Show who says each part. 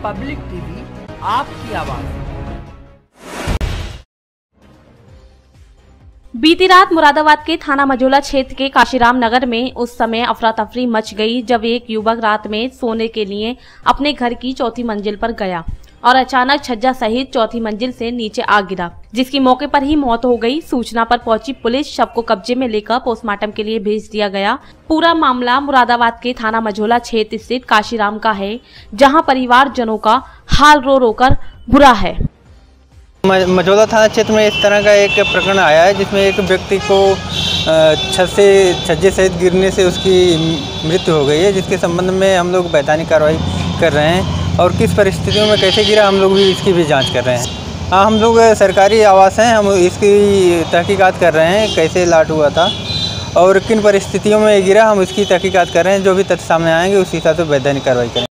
Speaker 1: Public TV, आपकी आवाज।
Speaker 2: बीती रात मुरादाबाद के थाना मझौला क्षेत्र के काशीराम नगर में उस समय अफरा तफरी मच गई जब एक युवक रात में सोने के लिए अपने घर की चौथी मंजिल पर गया और अचानक छज्जा सहित चौथी मंजिल से नीचे आ गिरा, जिसकी मौके पर ही मौत हो गई। सूचना पर पहुंची पुलिस शव को कब्जे में लेकर पोस्टमार्टम के लिए भेज दिया गया। पूरा मामला मुरादाबाद के थाना मझौला क्षेत्र स्थित काशीराम का है, जहां परिवारजनों का हाल रो रो कर बुरा है।
Speaker 3: मझौला थाना क्षेत्र में इस तरह का एक प्रकरण आया है जिसमें एक व्यक्ति को छज्जे सहित गिरने से उसकी मृत्यु हो गई है, जिसके संबंध में हम लोग वैधानिक कार्रवाई कर रहे हैं और किस परिस्थितियों में कैसे गिरा हम लोग भी इसकी भी जांच कर रहे हैं। हाँ, हम लोग सरकारी आवास हैं, हम इसकी तहकीकात कर रहे हैं कैसे लाट हुआ था और किन परिस्थितियों में गिरा, हम इसकी तहकीकात कर रहे हैं। जो भी तथ्य सामने आएंगे उस हिसाब से वैधानिक कार्रवाई करेंगे।